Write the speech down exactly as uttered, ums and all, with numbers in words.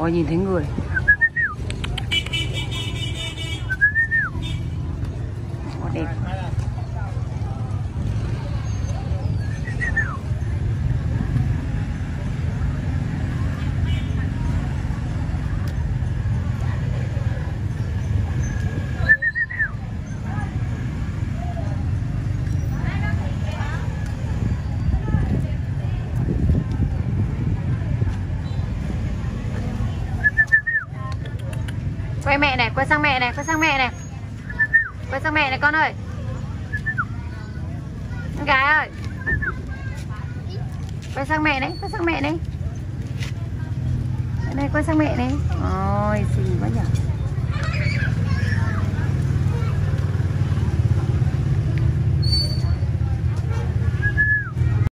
Ôi nhìn thấy người. Ồ, đẹp. Quay mẹ này, quay sang mẹ này, quay sang mẹ này. Quay sang mẹ này con ơi. Con gái ơi. Quay sang mẹ đấy, quay sang mẹ đấy. Đây, quay sang mẹ này. Ôi, xinh quá nhỉ.